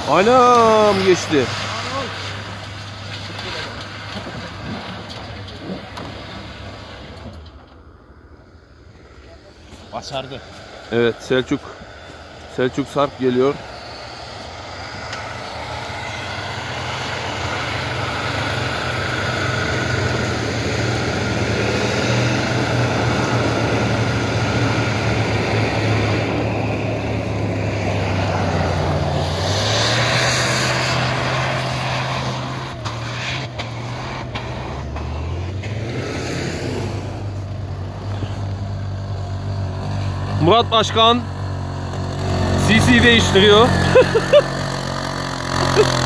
Anam geçti. Başardı. Evet, Selçuk Sarp geliyor. Murat Başkan CC değiştiriyor.